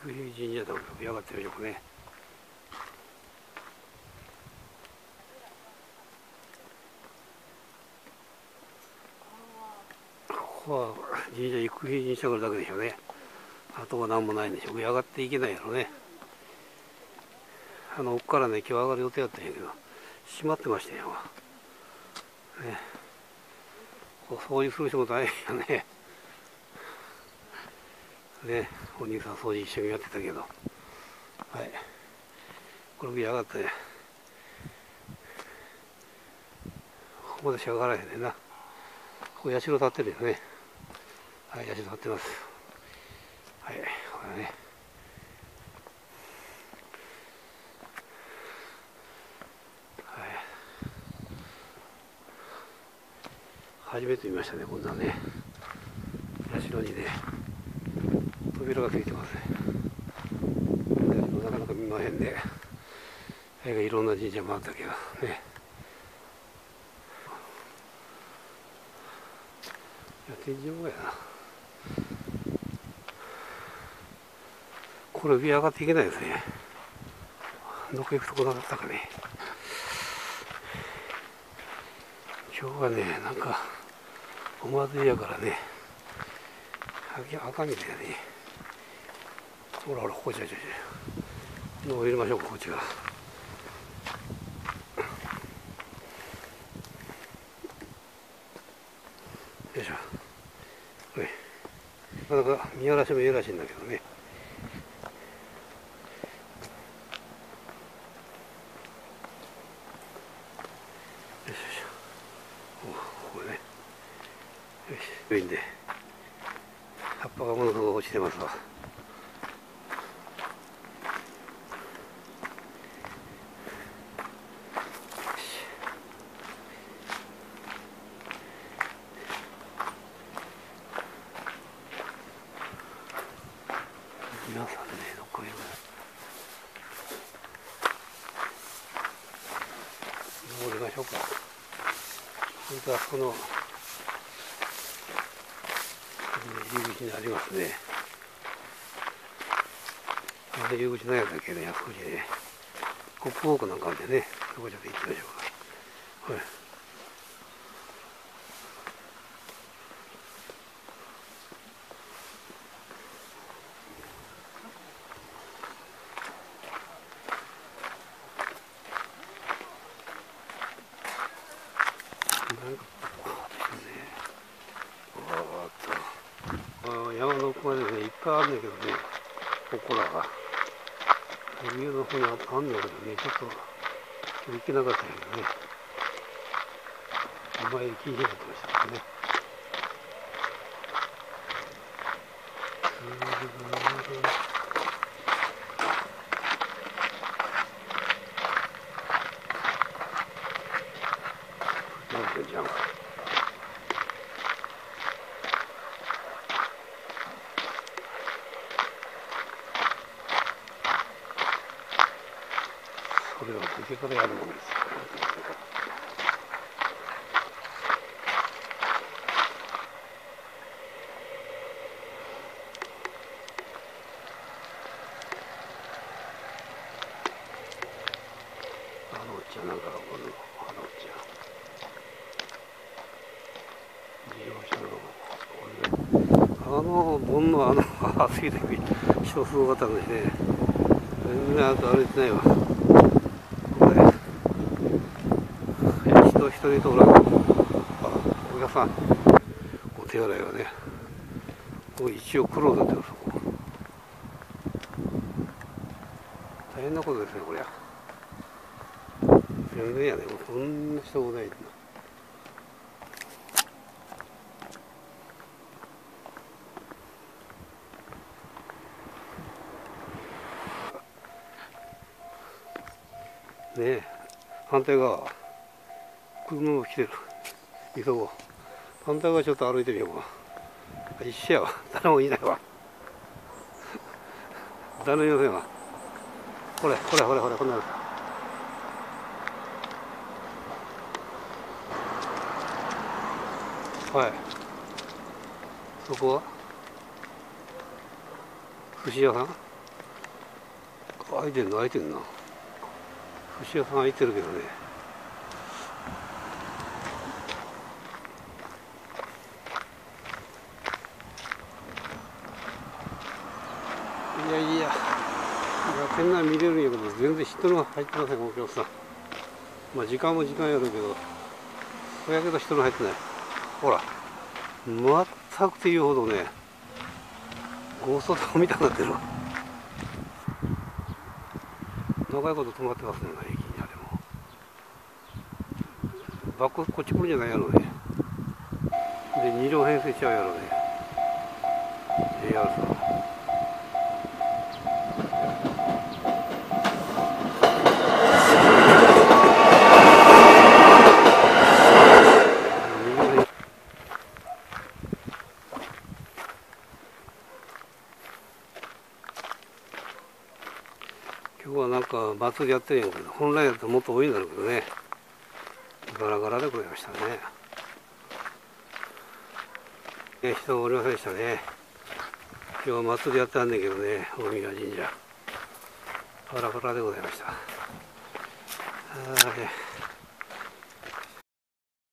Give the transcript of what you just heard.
生平神社でも上がってるでしょうね。ここは神社、生平神社があるだけでしょうね。あとは何もないんでしょう。上上がっていけないやろね。奥からね、今日上がる予定だったんやけど、閉まってましたよ。ね、掃除する仕事ないよね。ね、お兄さん掃除一緒にやってたけど。はい。これ上上がって、ここでしか上がらへんねんな。ここ社立ってるよね。はい、社立ってます。はい、これね。はい。初めて見ましたね、こんなね。社にね、扉がついてますね。なかなか見まへんで、いろんな神社もあったけどね。天井やな。これ上上がっていけないですね。どこ行くとこなかったかね。今日はね、なんかお祭りやからね、赤みたいやね。ほらほら、ここちゃの入れましょうか、こっちが。よいしょ。なかなか見晴らしもいいらしいんだけどね。よしよし。これね。よし、上にで。葉っぱがものすごく落ちてますわ。皆さんね、どこへ登りましょうか。本当はこの入り口にありますね。入り口なんやったっけね、あそこにね、コップウォークなんかあるんでね、そこちょっと行ってみましょうか。はい。なんか山の奥までね、いっぱいあるんだけどね、ここらが。上の方にあんだけどね、ちょっと行けなかったけどね、お前聞いてなかったましたからね。じゃん。それは竹からやるもんです。おっちゃんなんかこのおっちゃん。盆の暑い時、人すごかったのにね、全然歩いてないわ。これ、一人とおらん。お客さん、お手洗いはね、一応苦労だってよ、そこ。大変なことですね、こりゃ。全然やね、もうそんな人もないんだ。ねえ、反対側、車も来てる。急ごう。反対側ちょっと歩いてみようか。一緒やわ。誰もいないわ。誰もいませんわ。これ、こんなの。はい。そこは寿司屋さん？ 開いてんな、開いてんな。寿司屋さん開いてるけどね。いやいや、店内見れるんやけど、全然人が入ってません、お客さん。まあ時間も時間やるけど、そやけど人が入ってない。ほら、全くというほどね、ゴーストタウンみたいになってるわ。長いこと止まってますね、駅にあれも。バックこっち来るんじゃないやろね。で、2両編成しちゃうやろね。JR さん。今日はなんか祭りやってるんやけど、本来だともっと多いんだろうけどね、ガラガラでございましたね。人おりませんでしたね。今日は祭りやってたんだけどね、大宮神社。ガラガラでございました。